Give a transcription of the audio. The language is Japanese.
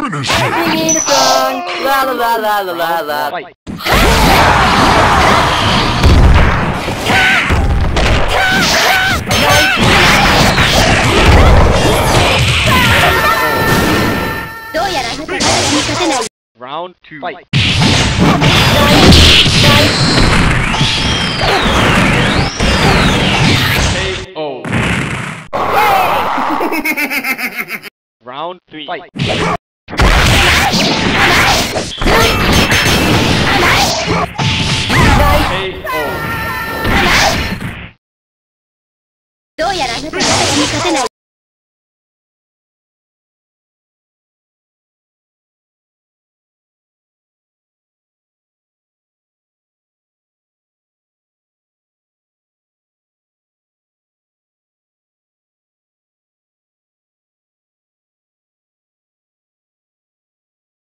Finish him! We need a song! La la la la la la la. Round 2. Fight. KO. Round 3. Fight. KO. どうやらあなたは私に勝てない。